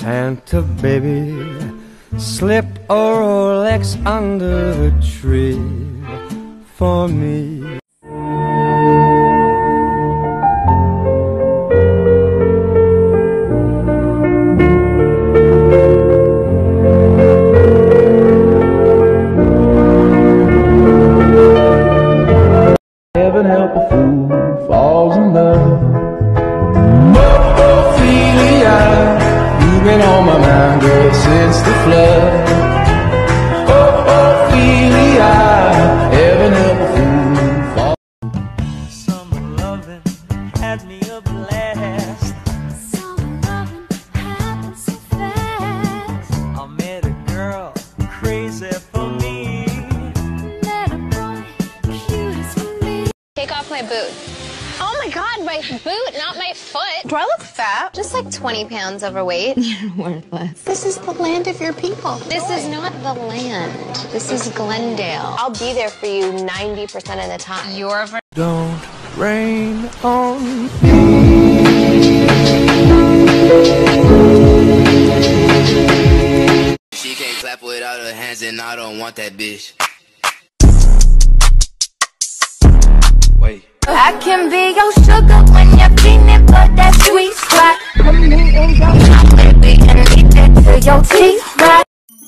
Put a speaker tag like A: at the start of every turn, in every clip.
A: Santa baby slipped a Rolex under the tree for me.
B: Heaven help a fool falls in love. Ophelia, you've been on my mind, girl, since the flood. Ophelia, heaven help a fool fall.
C: Summer loving had me a blast.
D: Summer loving happened so fast.
C: I met a girl crazy for me.
D: Met a boy cute as can be.
E: Take off my boot. Oh my god, my boot, not my foot.
F: Do I look fat?
E: Just like 20 pounds overweight.
F: You're worthless. This is the land of your people.
E: This is not the land. This is Glendale. I'll be there for you 90% of the time. You're a
A: Don't rain on me.
G: She can't clap without her hands, and I don't want that bitch. Wait.
D: I can be your sugar when you're peanut butter, that sweet spot. Put me in your chocolate, we can eat that till your teeth rot.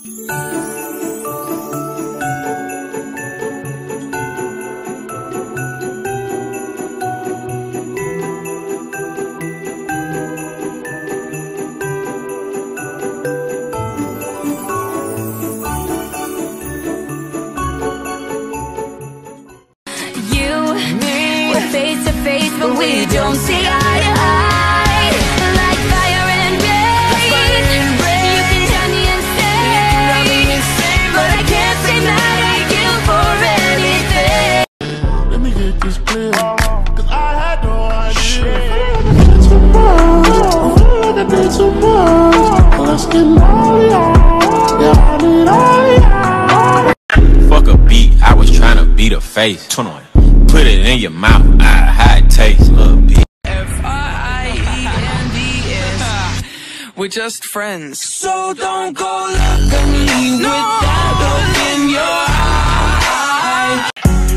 D: Face to face, but we don't see eye to eye. Like fire and rain, you can drive me insane, but I can't say that I kill for anything.
B: Let me get this clear, cause I had no idea. Too much, too much. Let's get naughty, yeah, I need all.
H: Fuck a beat, I was tryna beat a face. 21. Put it in your mouth, how it tastes, little bitch.
C: F-I-E-N-D-S. We're just friends. So don't go look at me with that look in your eye.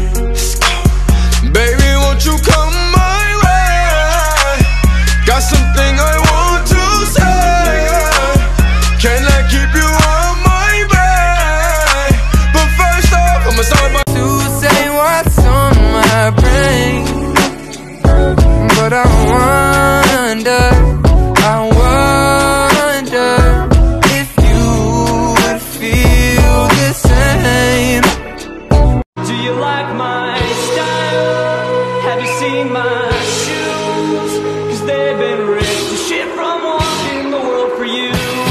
B: Baby, won't you come my way? Got something I want to say. Can I keep you on my bed? But first off, I'ma start by
C: To say what's on my brain, but I wonder if you would feel the same. Do you like my style? Have you seen my shoes? Cause they've been ripped to shit from walking the world for you.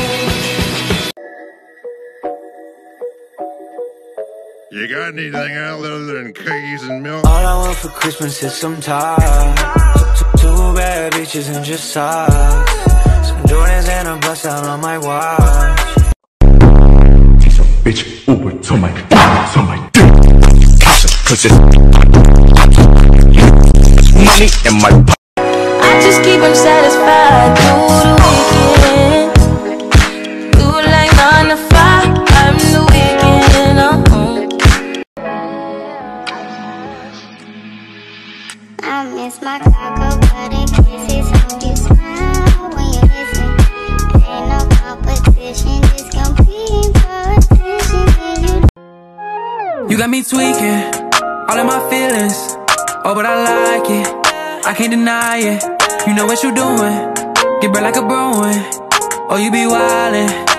I: You got anything other than cookies and milk?
C: All I want for Christmas is some time. Two bad bitches and just socks. Some Jordans and a bust out on my watch.
B: Take some bitch over to my dick. Cause it's money in my pocket.
D: I just keep them satisfied through the weekend. Do like 9 to 5, I'm the weekend.
J: I miss my cocoa butter kisses. Hope you smile when you listen. Ain't no competition, just competing for attention.
C: You got me tweaking, all in my feelings. Oh, but I like it, I can't deny it. You know what you doing, get burnt like a Bruin. Oh, you be wildin'.